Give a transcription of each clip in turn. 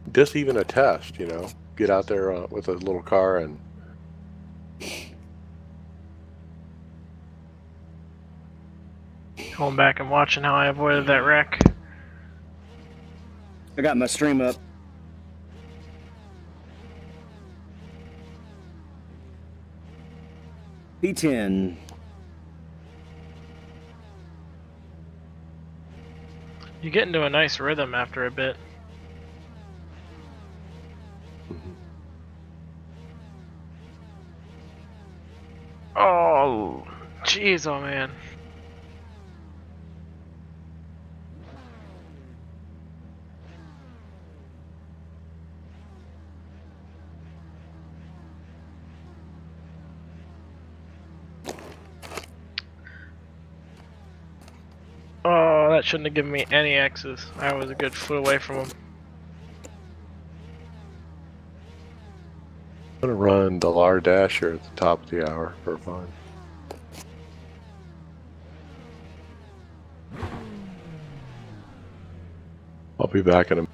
just even a test, you know, get out there with a little car and Going back and watching how I avoided that wreck. I got my stream up. P10. You get into a nice rhythm after a bit. Oh, jeez, oh man. Oh, that shouldn't have given me any X's. I was a good foot away from him. I'm gonna run the LAR dash here at the top of the hour for fun. I'll be back in a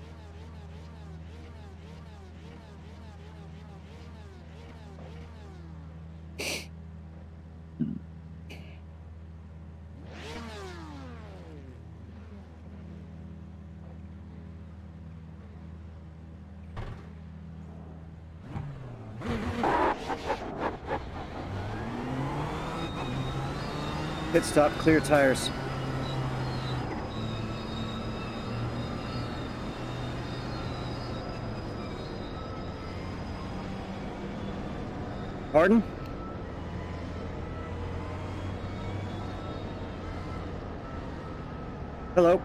Pit stop, clear tires. Pardon? Hello?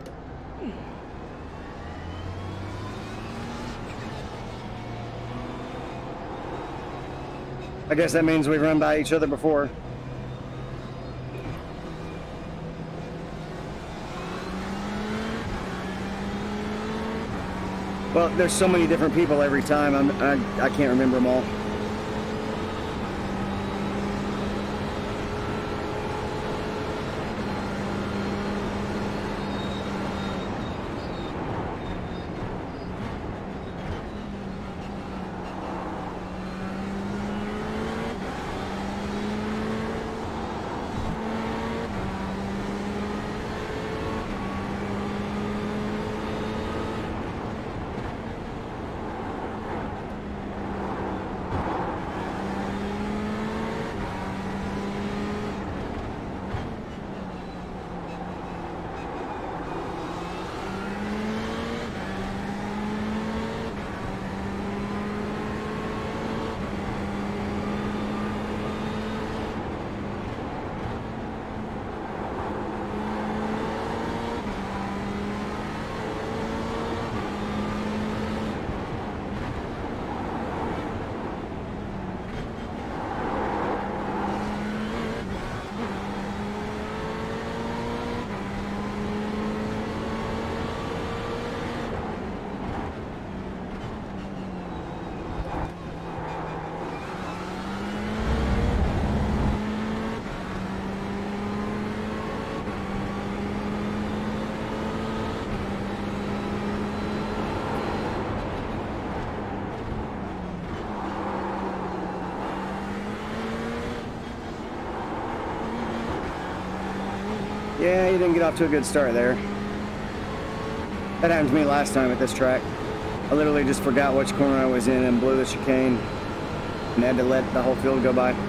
I guess that means we've run by each other before. Well, there's so many different people every time, I can't remember them all. Yeah, you didn't get off to a good start there. That happened to me last time at this track. I literally just forgot which corner I was in and blew the chicane and had to let the whole field go by.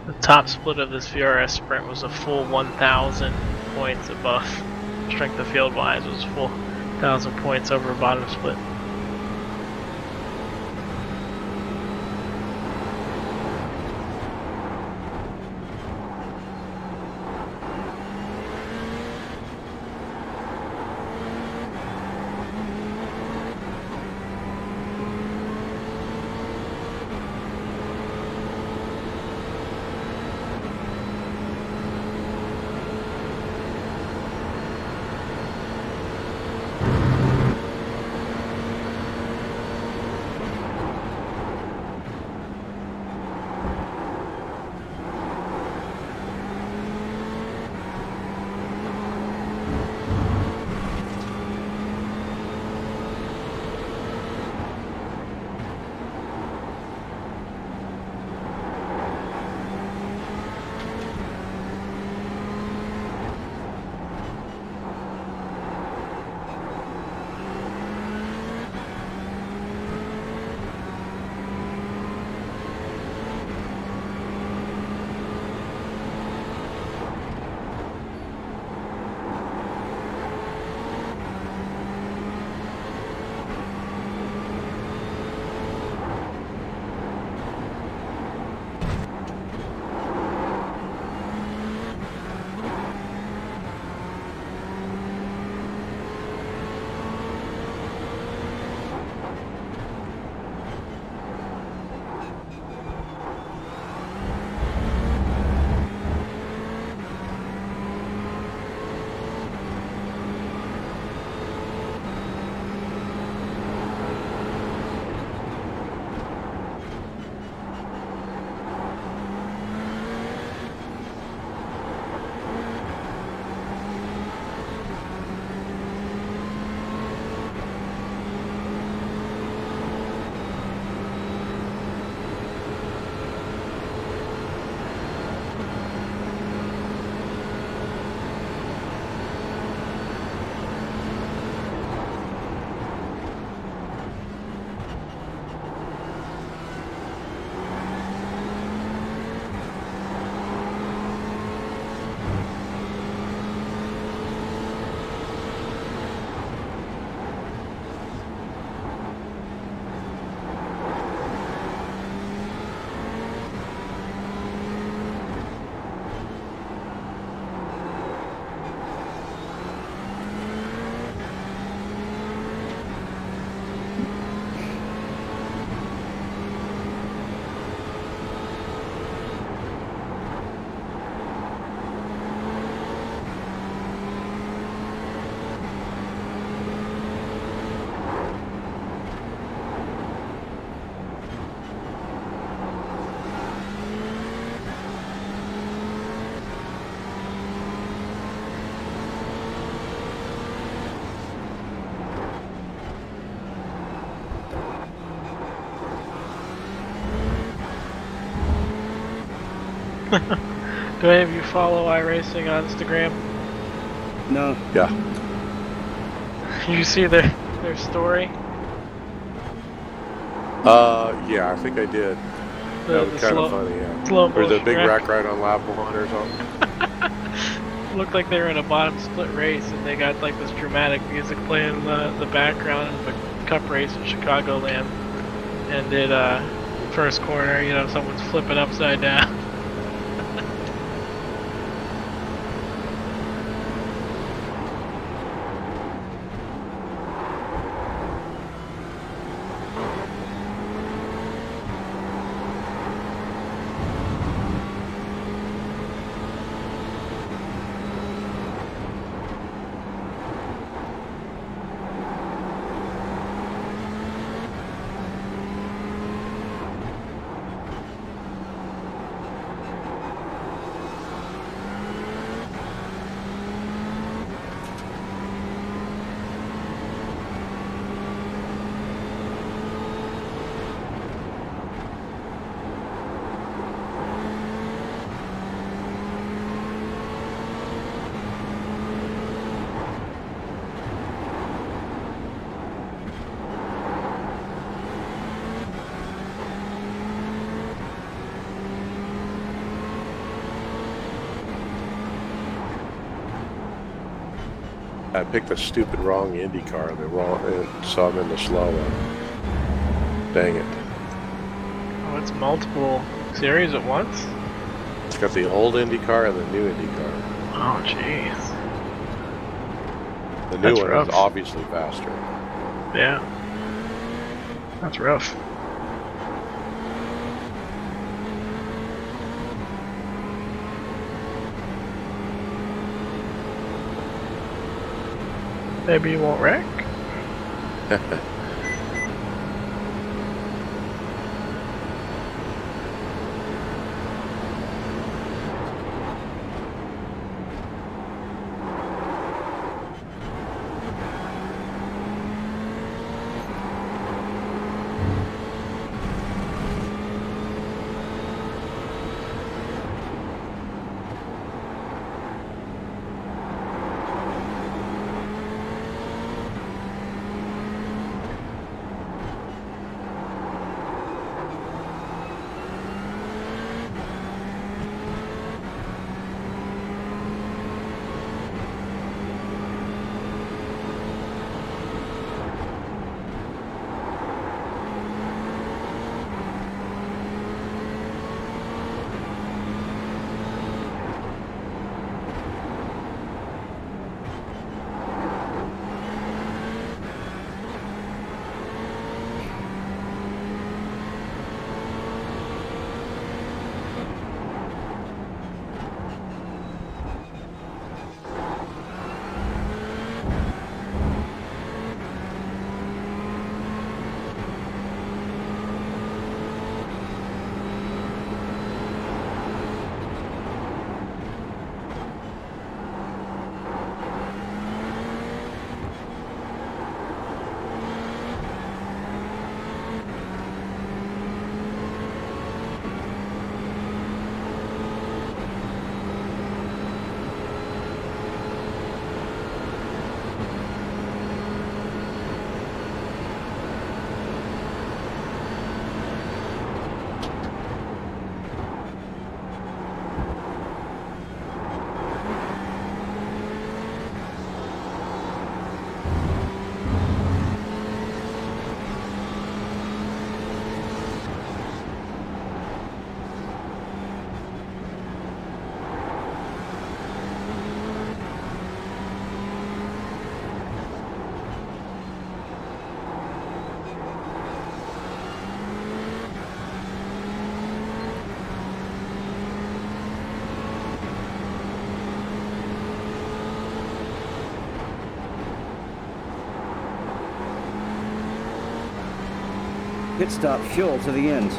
The top split of this VRS sprint was a full 1,000 points above. Strength of field wise was a full 1,000 points over bottom split. Do any of you follow iRacing on Instagram? No. Yeah. You see their story? Yeah, I think I did. The That was kind slow, of funny, yeah. slow Or the motion big wreck. rack ride on lap 1 or something. Looked like they were in a bottom split race, and they got like this dramatic music playing in the background of a cup race in Chicagoland. And did first corner, you know, someone's flipping upside down. I picked the stupid wrong Indy car. So I'm in the slow one. Dang it. Oh, it's multiple series at once? It's got the old Indy car and the new Indy car. Oh, jeez. The new That's one rough. is obviously faster. Yeah. That's rough. Maybe you won't wreck? Pit stop fuel to the end.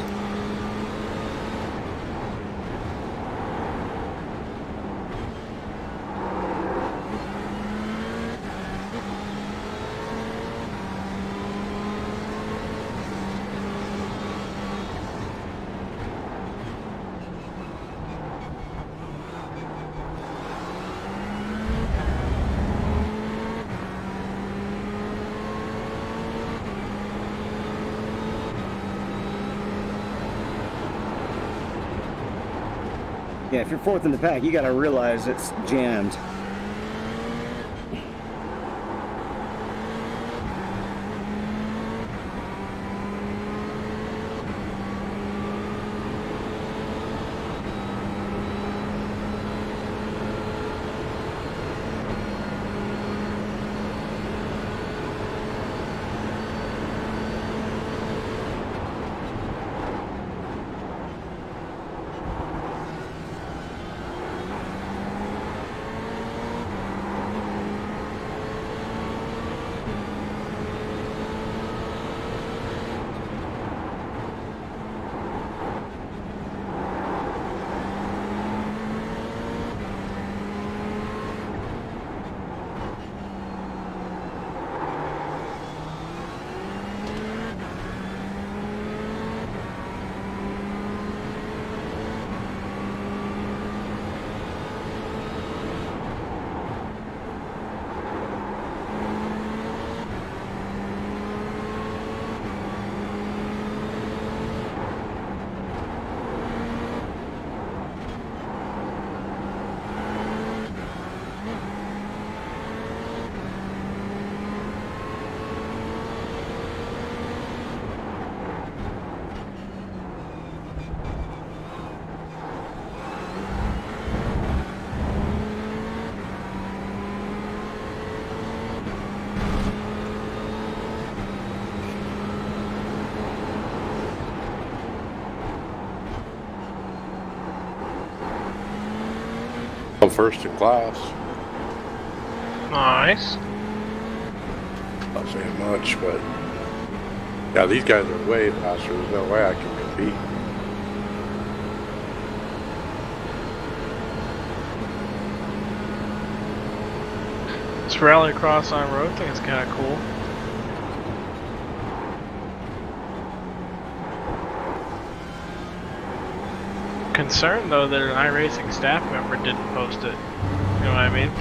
Yeah, if you're fourth in the pack, you gotta realize it's jammed. I'm first in class. Nice. Not saying much, but yeah, these guys are way faster. There's no way I can compete. This rallycross on road thing is kind of cool. Concerned though that an iRacing staff member didn't post it. You know what I mean?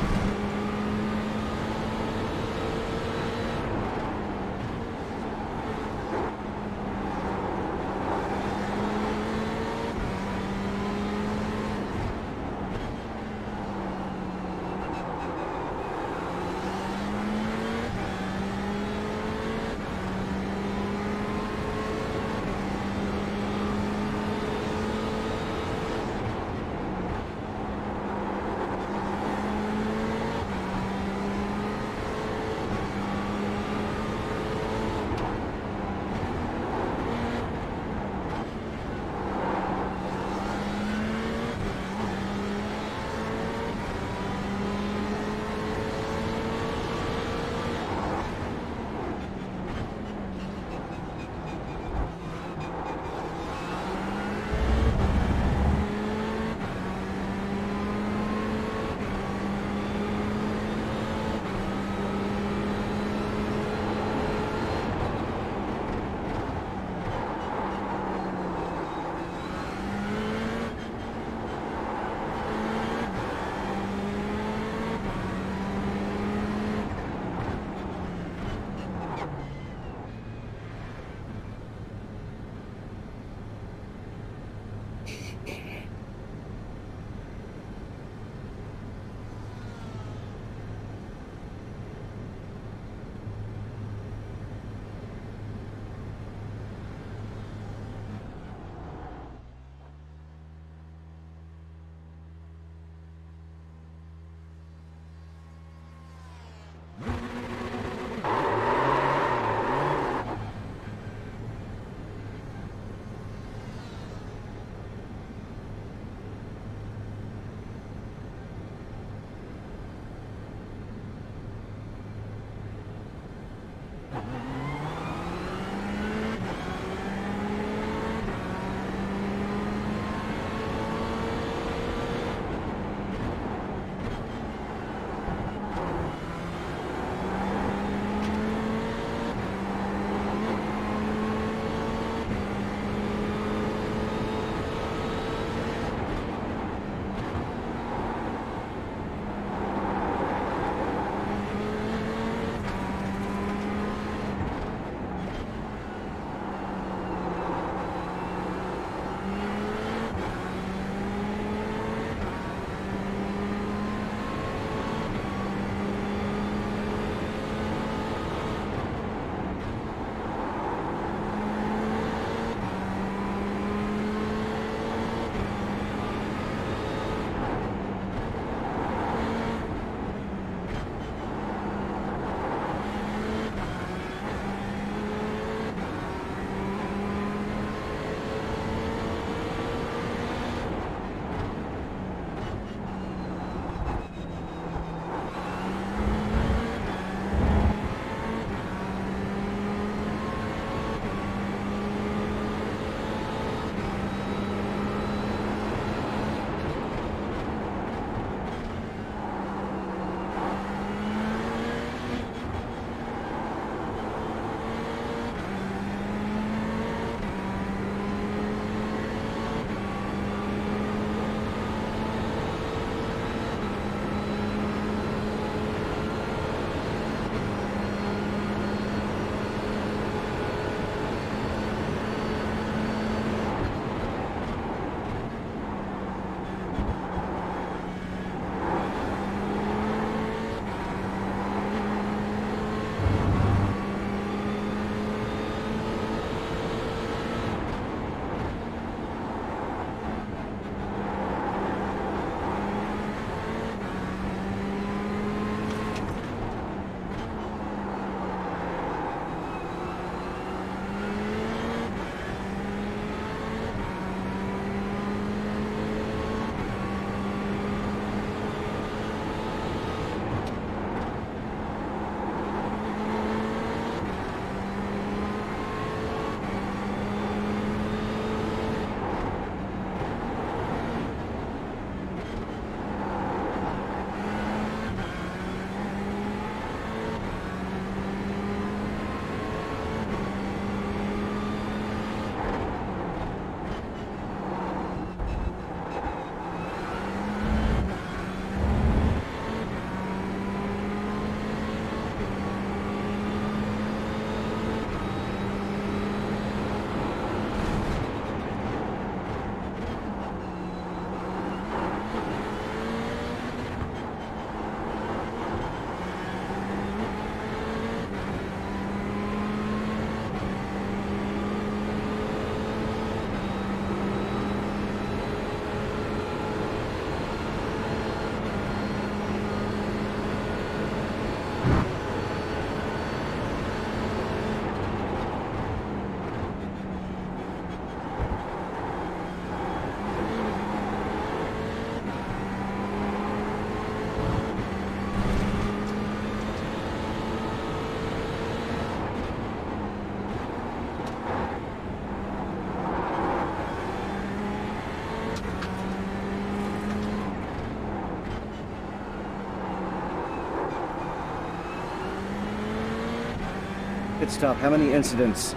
Pit stop. How many incidents?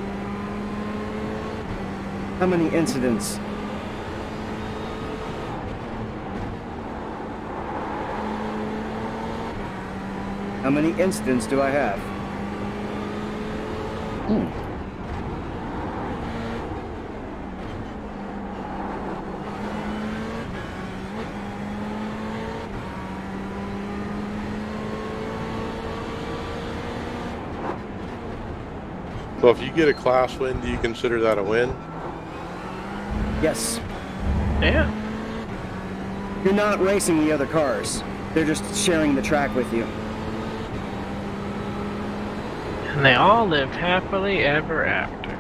How many incidents? How many incidents do I have? So if you get a class win, do you consider that a win? Yes. Yeah. You're not racing the other cars. They're just sharing the track with you. And they all lived happily ever after.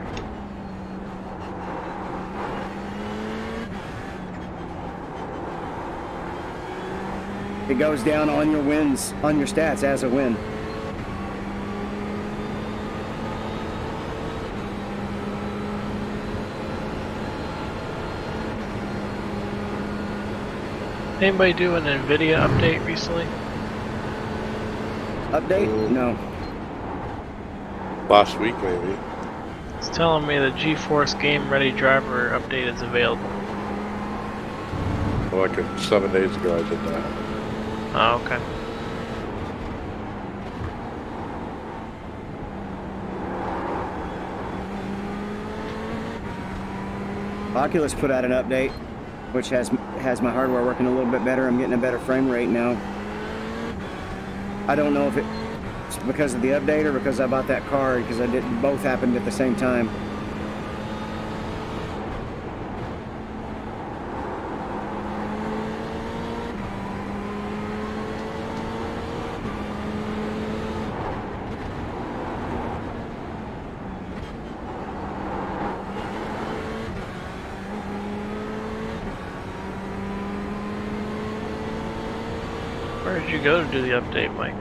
It goes down on your wins, on your stats as a win. Anybody do an NVIDIA update recently? Update? No. Last week, maybe. It's telling me the GeForce Game Ready driver update is available. Like 7 days ago, I did that. Oh, okay. Oculus put out an update, which has my hardware working a little bit better. I'm getting a better frame rate now. I don't know if it's because of the update or because I bought that card, because both happened at the same time. Where did you go to do the update, Mike?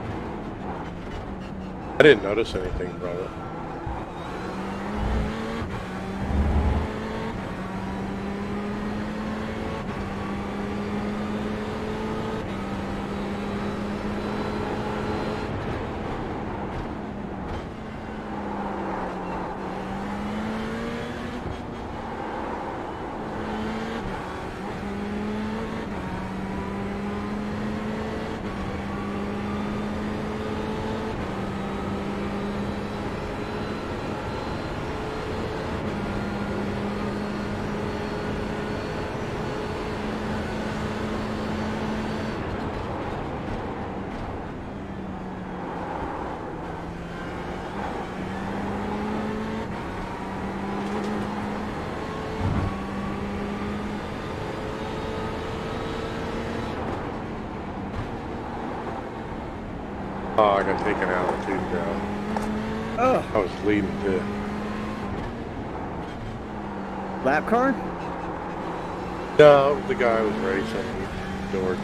I didn't notice anything from it. Oh, I got taken out too, bro. Oh, I was leading to. lap car? No, it was the guy who was racing. George.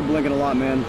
You're blinking a lot, man.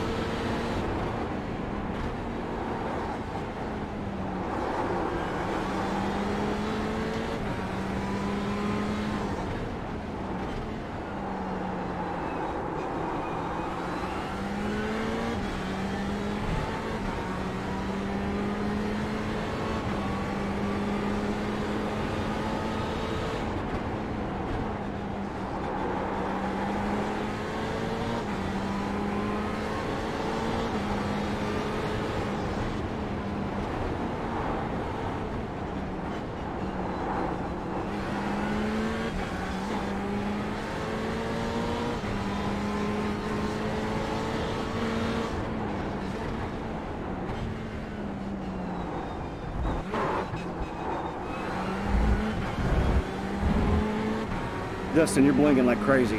Dustin, you're blinking like crazy.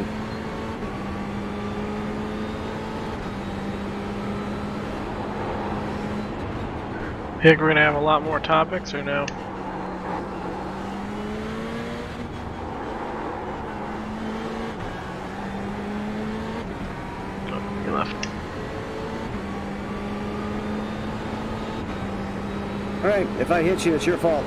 Think we're gonna have a lot more topics or no? Oh, he left. All right, if I hit you, it's your fault.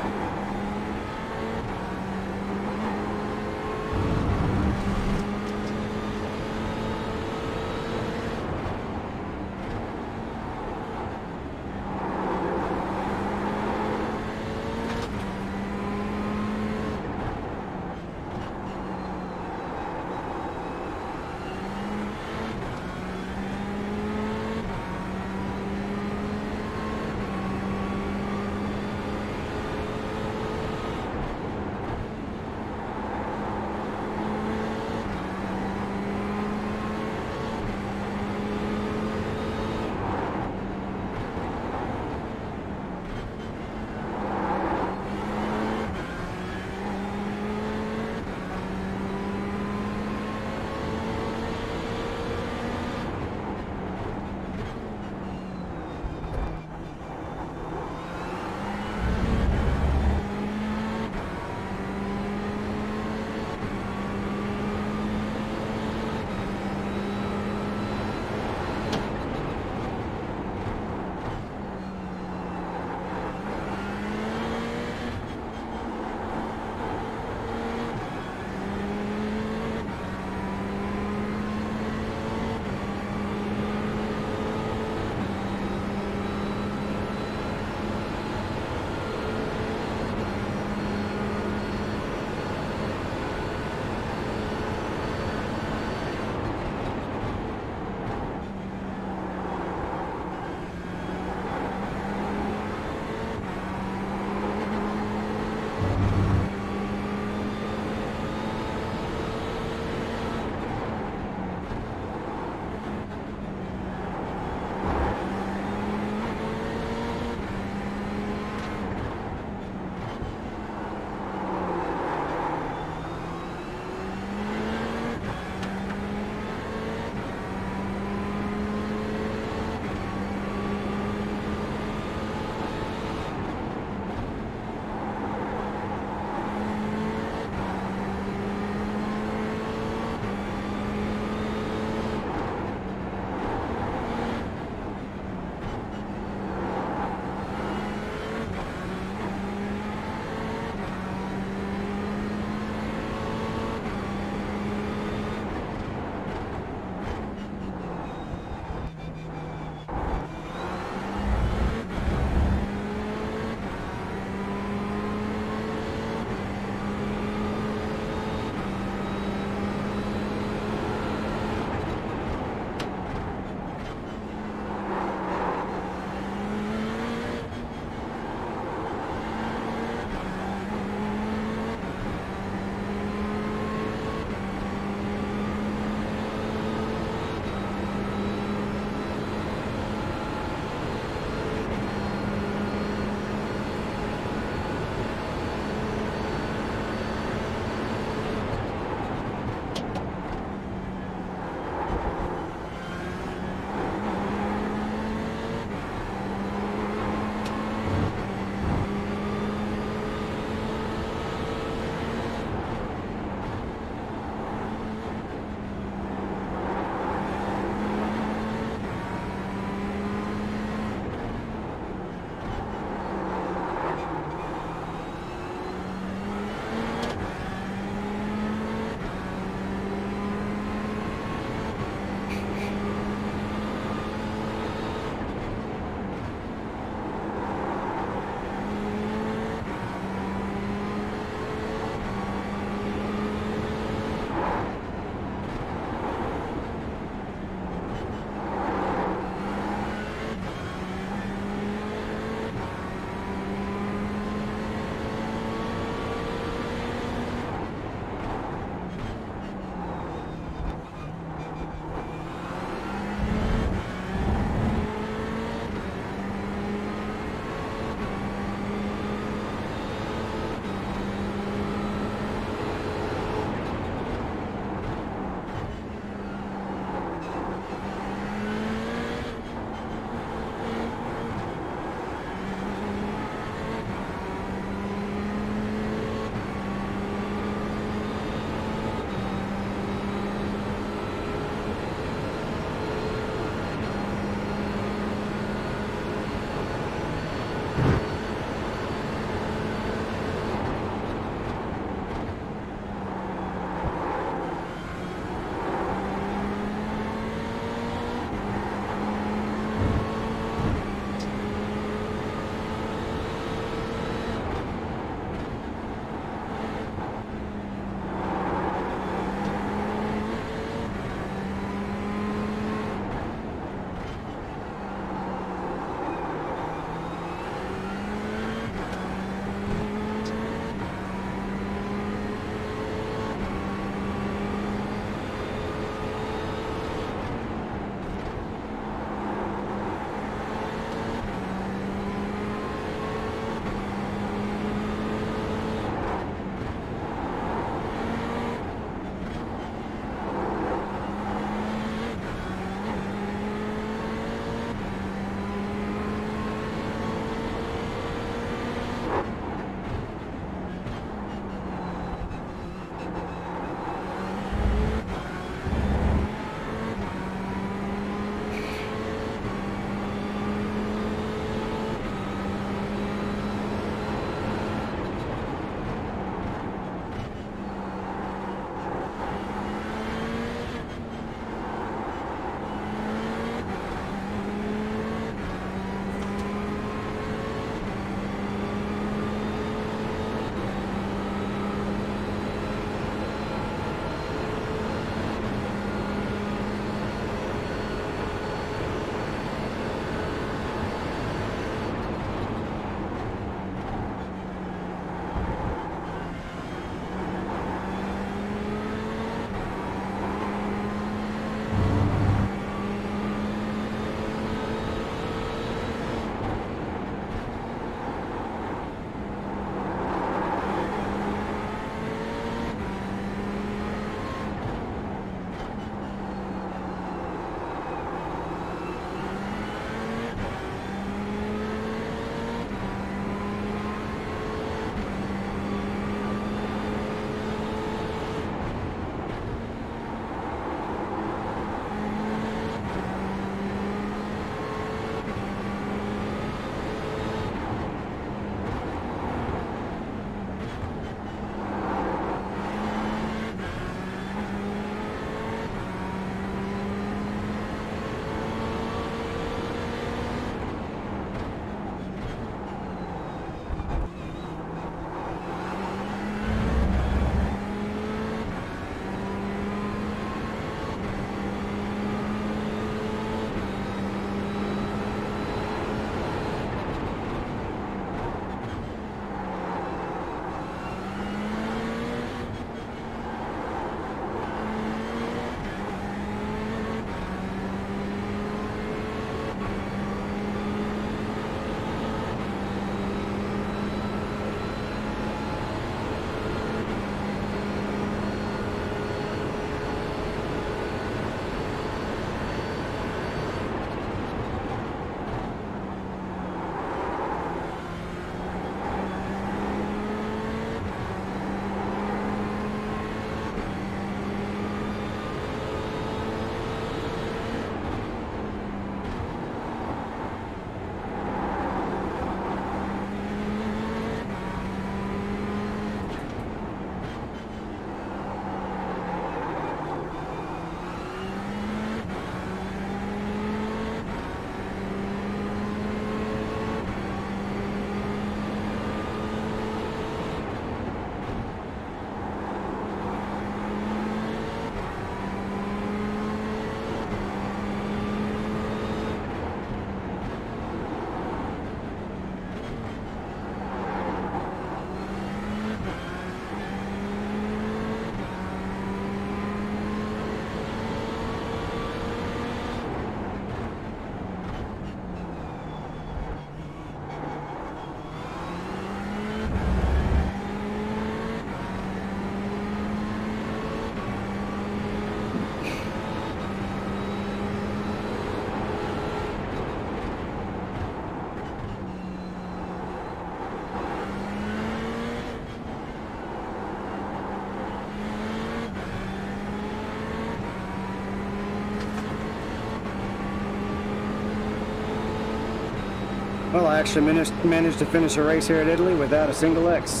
Well, I actually managed to finish a race here at Italy without a single X.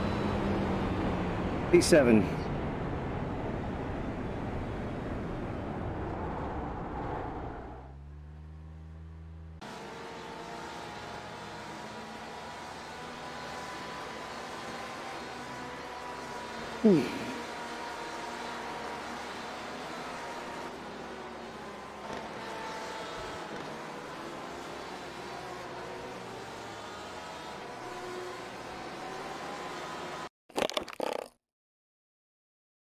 P7. Hmm.